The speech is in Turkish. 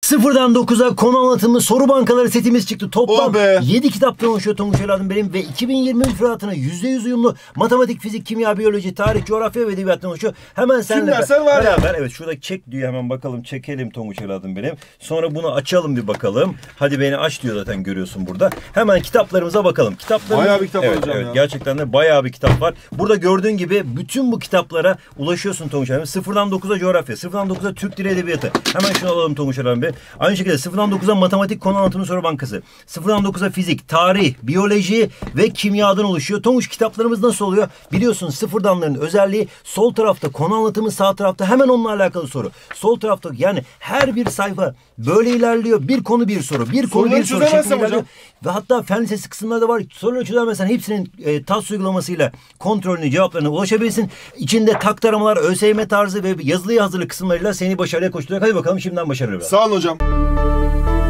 Sıfırdan 9'a konu anlatımı soru bankaları setimiz çıktı. Toplam 7 kitaptan oluşuyor Tonguç evladım benim ve 2020 müfredatına %100 uyumlu matematik, fizik, kimya, biyoloji, tarih, coğrafya ve edebiyattan oluşuyor. Hemen seninle beraber evet şurada çek diyor, hemen bakalım çekelim Tonguç evladım benim. Sonra bunu açalım bir bakalım. Hadi beni aç diyor, zaten görüyorsun burada. Hemen kitaplarımıza bakalım. Bayağı bir kitap evet, alacağım ya. Gerçekten de bayağı bir kitap var. Burada gördüğün gibi bütün bu kitaplara ulaşıyorsun Tonguç evladım. Sıfırdan 9'a coğrafya, sıfırdan 9'a Türk Dili Edebiyatı. Hemen şunu alalım Tonguç evladım. Aynı şekilde sıfırdan 9'a matematik, konu anlatımı, soru bankası. Sıfırdan 9'a fizik, tarih, biyoloji ve kimyadan oluşuyor. Tonguç kitaplarımız nasıl oluyor? Biliyorsun sıfırdanların özelliği sol tarafta konu anlatımı, sağ tarafta hemen onunla alakalı soru. Sol tarafta yani her bir sayfa böyle ilerliyor. Bir konu bir soru. Bir konu bir soru şeklinde ilerliyor. Ve hatta fen lisesi kısımlarda var. Soruları çözemezsen hepsinin TAS uygulamasıyla kontrolünü, cevaplarına ulaşabilirsin. İçinde tak taramalar, ÖSYM tarzı ve yazılı hazırlık kısımlarıyla seni başarıya koşturacak. Hadi bakalım şimdiden başarılı. Sağ olun hocam.